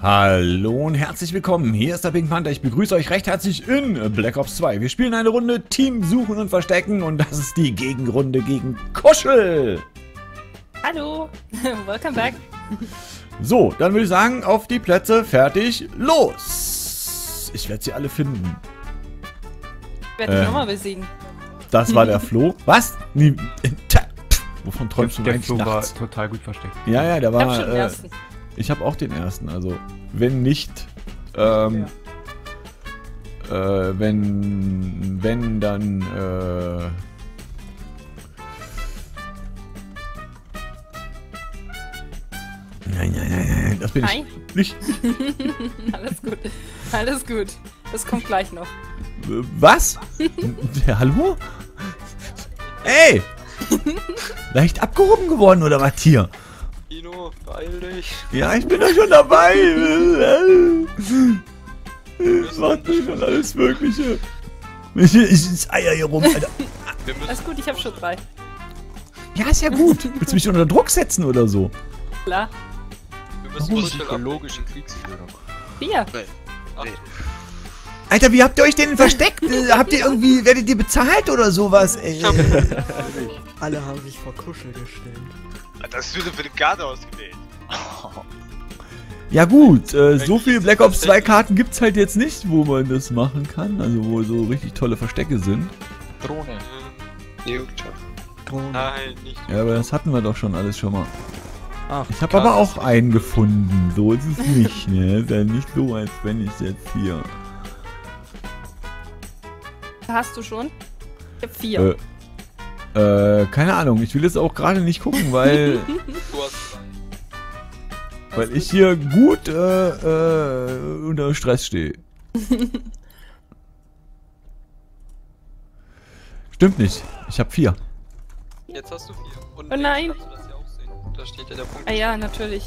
Hallo und herzlich willkommen, hier ist der Pink Panther, ich begrüße euch recht herzlich in Black Ops 2. Wir spielen eine Runde Team Suchen und Verstecken und das ist die Gegenrunde gegen Kuschel. Hallo, welcome back. So, dann würde ich sagen, auf die Plätze, fertig, los. Ich werde sie alle finden. Ich werde dich nochmal besiegen. Das war der Flo. Was? Wovon träumst du Der eigentlich Flo war nachts? total gut versteckt. Ja, der Ich hab war... schon den ersten. Ich habe auch den ersten, also wenn nicht, wenn dann, nein, das bin Hi. ich nicht. Alles gut, das kommt gleich noch. Was? Ja, hallo? Ey! Leicht abgehoben geworden oder was hier? Kino, beeil dich. Ja, ich bin doch schon dabei. Macht mir schon alles Mögliche. Ich eier hier rum, Alter. Wir müssen, Alles gut, ich habe schon 3. Ja, ist ja gut. Willst du mich unter Druck setzen oder so? Klar. wir müssen psychologische Kriegsführung. 4. Ach, Alter, wie habt ihr euch denn versteckt? Werdet ihr bezahlt oder sowas? Ey? Alle haben sich vor Kuschel gestellt. das würde für die Garde ausgewählt. Ja gut, so viele Black Ops 2 Karten gibt's halt jetzt nicht, wo man das machen kann. Also wo so richtig tolle Verstecke sind. Drohne. Drohne. Nein, nicht. Ja, aber das hatten wir doch schon alles schon mal. Ach, Ich habe aber auch einen gefunden. So ist es nicht, ne? Ist ja nicht so, als wenn ich jetzt hier... Hast du schon? Ich habe 4. Keine Ahnung. Ich will jetzt auch gerade nicht gucken, weil... Du hast weil ich hier gut unter Stress stehe. Stimmt nicht. Ich habe 4. Jetzt hast du 4. Und Oh nein. kannst du das ja auch sehen. Da steht ja der Punkt. Ah ja, natürlich.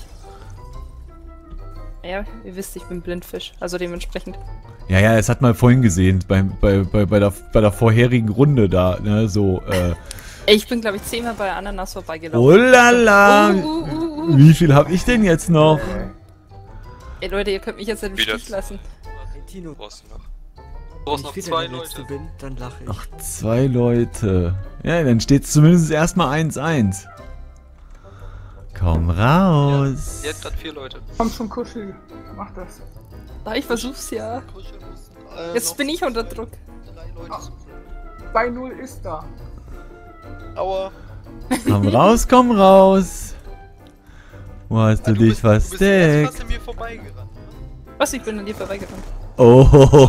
Ja, ihr wisst, ich bin Blindfisch, also dementsprechend. Ja, das hat man vorhin gesehen, bei der vorherigen Runde da, ne, so, Ich bin, glaube ich, 10-mal bei Ananas vorbeigelaufen. oh la la, wie viel habe ich denn jetzt noch? Ey Leute, ihr könnt mich jetzt in den Wie Stich das? lassen. Hey Tino, Du brauchst noch. Du wenn brauchst ich noch wieder 2 der Letzte Leute. bin, dann lache ich. Noch 2 Leute. Ja, dann steht es zumindest erstmal 1-1. Komm raus. Jetzt hat 4 Leute. Komm schon, Kuschel. Mach das. Ah, ich versuch's ja. Kuschel muss, Jetzt noch bin ich unter Druck. 3 Leute suchen. 2-0 ist da. Aua. Komm raus, komm raus. Wo hast du dich Du bist fast versteckt? an mir vorbeigerannt. Was, ich bin an dir vorbeigerannt. Oh,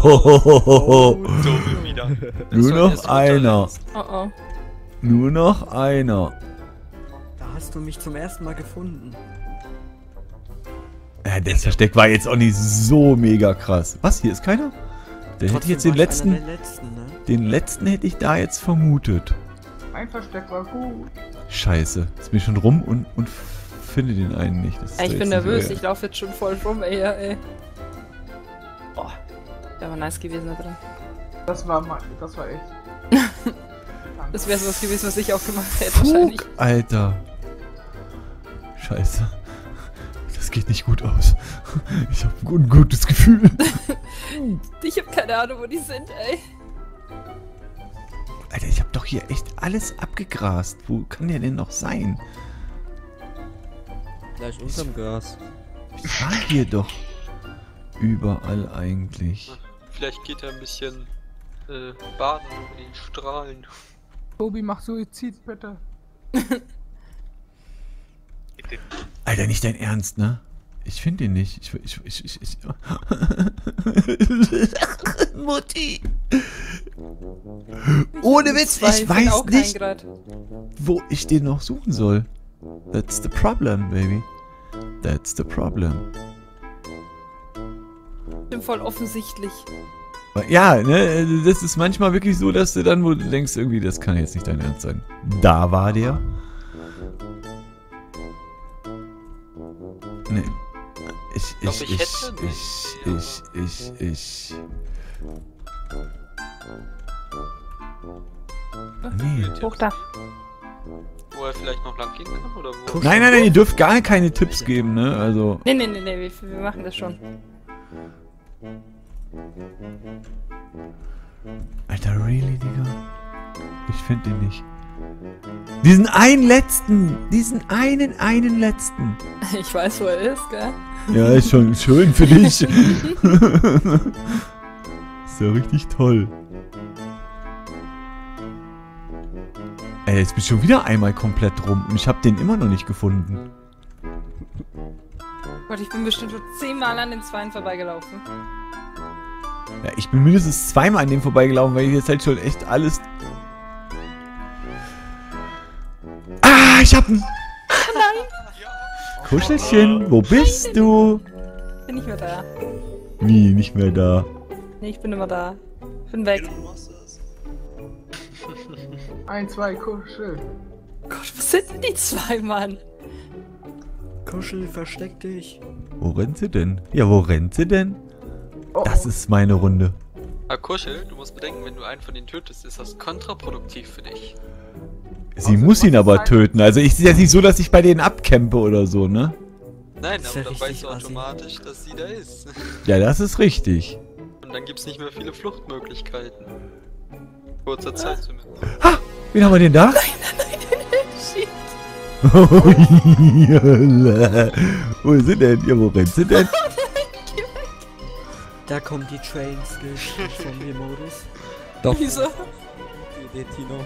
So wie wieder. nur noch einer. Oh oh. Nur noch einer. Da hast du mich zum ersten Mal gefunden. Ja, das Versteck war jetzt auch nicht so mega krass. Was, hier ist keiner? Der hätte Trotzdem jetzt den war ich letzten, einer der Letzten, ne? den letzten hätte ich da jetzt vermutet. Mein Versteck war gut. Scheiße, jetzt bin ich schon rum und finde den einen nicht. Das ist Ey, doch ich bin jetzt nicht nervös, fair. ich laufe jetzt schon voll rum, ey. Boah, der war nice gewesen da drin. Das war echt. Das wäre sowas gewesen, was ich auch gemacht hätte, wahrscheinlich. Fuck, Alter. Scheiße. Das geht nicht gut aus. Ich habe ein ungutes Gefühl. Ich habe keine Ahnung, wo die sind, ey. Alter, ich habe doch hier echt alles abgegrast. Wo kann der denn noch sein? Gleich unterm Gras. Ich war hier doch überall eigentlich. Vielleicht geht er ein bisschen baden über den Strahlen. Tobi, mach Suizid, bitte. Alter, nicht dein Ernst, ne? Ich finde ihn nicht. Ich Mutti! Ohne Witz, ich weiß nicht, wo ich den noch suchen soll. That's the problem, baby. That's the problem. Ich bin voll offensichtlich. Ja, ne, das ist manchmal wirklich so, dass du dann, wo du denkst, irgendwie, das kann jetzt nicht dein Ernst sein. Da war der. Nee. Ich. Nee. Hoch da. Wo er vielleicht noch lang gehen kann, oder wo? Nein, nein, nein, ihr dürft gar keine Tipps geben, ne? Also. Nee, wir machen das schon. Alter, really, Digga? Ich finde den nicht. Diesen einen letzten! Ich weiß, wo er ist, gell? Ja, ist schon schön für dich. Ist ja richtig toll. Ey, jetzt bin ich schon wieder einmal komplett rum und ich habe den immer noch nicht gefunden. Gott, ich bin bestimmt schon 10-mal an den Zweien vorbeigelaufen. Ja, ich bin mindestens zweimal an dem vorbeigelaufen, weil ich jetzt halt schon echt alles... Ah, ich hab ihn! Nein! Kuschelchen, wo bist du? Bin nicht mehr da. Nie, nicht mehr da. Nee, ich bin immer da. Bin weg. 1, 2, Kuschel. Gott, was sind denn die 2, Mann? Kuschel, versteck dich. Wo rennt sie denn? Ja, wo rennt sie denn? Oh, Das ist meine Runde. Kuschel, du musst bedenken, wenn du einen von denen tötest, ist das kontraproduktiv für dich. Sie muss ihn aber töten. Also ich sehe ja nicht so, dass ich bei denen abcampe oder so, ne? Nein, Das ist aber ja dann richtig weißt du assi. automatisch, dass sie da ist. Ja, das ist richtig. Und dann gibt's nicht mehr viele Fluchtmöglichkeiten. Kurzer Zeit zumindest. Ha! Wen haben wir denn da? Shit. Wo ist sie denn? Ja, wo rennt sie denn? Da kommt die Training Skills vom Modus. Doch, Wieso? die Idee, Tino.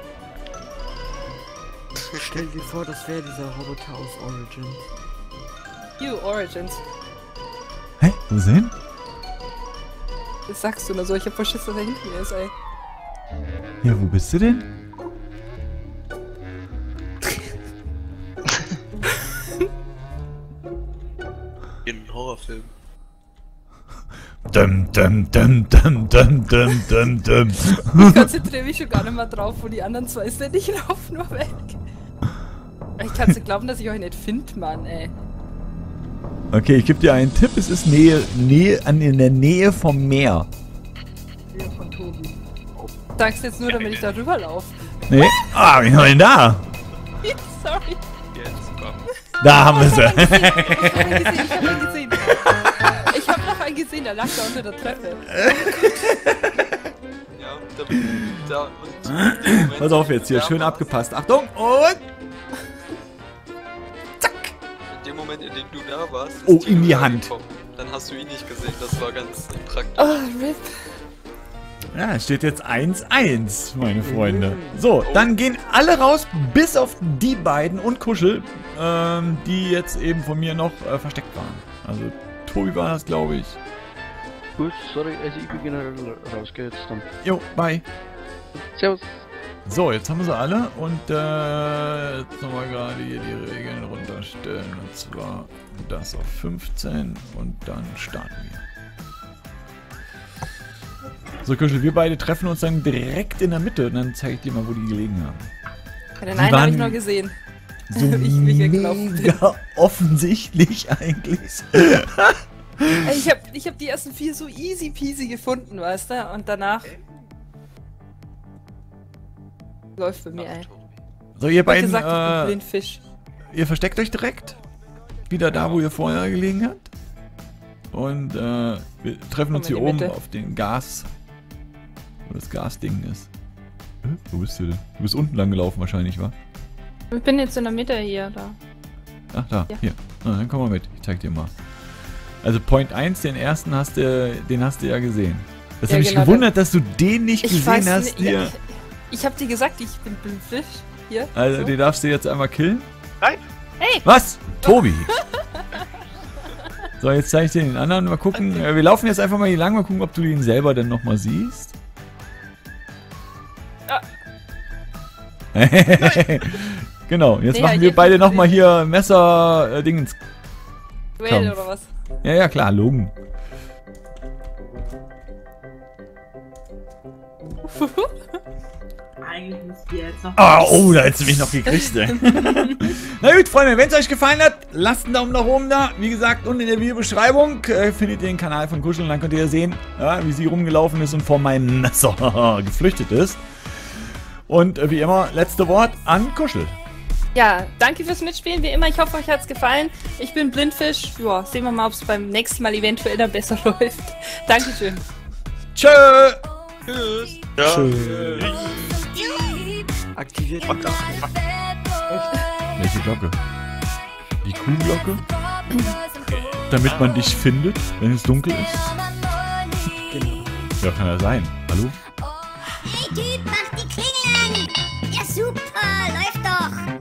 Stell dir vor, das wäre dieser Roboter aus Origins. You Origins. Hä? Wo ist sie hin? Das sagst du nur so. Ich hab voll Schiss, dass er hinten ist, ey. Ja, wo bist du denn? In einem Horrorfilm. Dum, dum, dum, dum, dum, dum, dum, dum. Ich konzentriere mich schon gar nicht mehr drauf, wo die anderen 2 sind. Ich laufe nur weg. Ich kann's nicht glauben, dass ich euch nicht finde, Mann, ey. Okay, ich gebe dir einen Tipp. Es ist in der Nähe vom Meer. hier von Tobi. Sagst jetzt nur, damit ich da rüberlaufe. Nee? Ah, wie haben wir denn da? Sorry. Jetzt komm. Da haben wir sie. Ich hab ihn gesehen. Ich hab noch einen gesehen, der lag da unter der Treppe. Ja, da und in dem Moment, Pass auf jetzt hier, da schön war's. abgepasst. Achtung und... In dem Moment, in dem du da warst, ist Oh, Tino in die da Hand. gekommen. Dann hast du ihn nicht gesehen, das war ganz praktisch. Oh, RIP. Ja, es steht jetzt 1-1, meine Freunde. So, dann gehen alle raus, bis auf die beiden und Kuschel, die jetzt eben von mir noch versteckt waren. Also, Tobi war das, glaube ich. Gut, sorry, also ich bin generell rausgehe jetzt dann. Jo, bye. Servus. So, jetzt haben wir sie alle und jetzt nochmal gerade hier die Regeln runterstellen. Und zwar das auf 15 und dann starten wir. So, Kuschel, wir beide treffen uns dann direkt in der Mitte und dann zeige ich dir mal, wo die gelegen haben. Ja, den Die einen habe ich waren- noch gesehen. So Wie ich weggelaufen bin. mega offensichtlich eigentlich. Ey, ich hab die ersten 4 so easy peasy gefunden, weißt du? Und danach... Läuft bei mir, ey. So, ihr Ich hab beiden, gesagt, ich bin Blindfisch. ihr versteckt euch direkt. Wieder da, wo ihr vorher gelegen habt. Und wir treffen uns in hier die oben Mitte. auf den Gas. Wo das Gasding ist. Wo bist du denn? Du bist unten lang gelaufen wahrscheinlich, wa? Ich bin jetzt in der Mitte hier, da. Ach, da, Ja. hier. Na, dann komm mal mit. Ich zeig dir mal. Also Point 1, den ersten den hast du ja gesehen. Das Ja, hat mich genau, gewundert, dass du den nicht Ich gesehen weiß hast. nicht, Hier. ja, ich hab dir gesagt, ich bin Blindfisch. Hier. Also, so. den darfst du jetzt einmal killen. Nein. Hey! Was? Tobi! So, jetzt zeige ich dir den anderen. Mal gucken. Wir laufen jetzt einfach mal hier lang. Mal gucken, ob du ihn selber dann nochmal siehst. Ah. Genau, jetzt Nee, machen halt wir jetzt beide nicht nochmal gesehen. hier Messer-Dingens. Duell Kampf. oder was? Ja, ja, klar, Logen. Eigentlich müsst ihr jetzt noch. Oh, da hättest du mich noch gekriegt, ey. Na gut, Freunde, wenn es euch gefallen hat, lasst einen Daumen nach oben da. Wie gesagt, unten in der Videobeschreibung findet ihr den Kanal von Kuschel und dann könnt ihr ja sehen, ja, wie sie rumgelaufen ist und vor meinem Messer geflüchtet ist. Und wie immer, letzte Wort an Kuschel. Ja, danke fürs Mitspielen, wie immer. Ich hoffe, euch hat's gefallen. Ich bin Blindfisch. Ja, sehen wir mal, ob es beim nächsten Mal eventuell dann besser läuft. Dankeschön. Tschö! Tschüss. Ja. Aktiviert die Glocke. Welche Glocke? Die Kuhglocke? Damit man dich findet, wenn es dunkel ist? Genau. Ja, kann ja sein. Hallo? Hey Typ, mach die Klingel an! Ja super, läuft doch!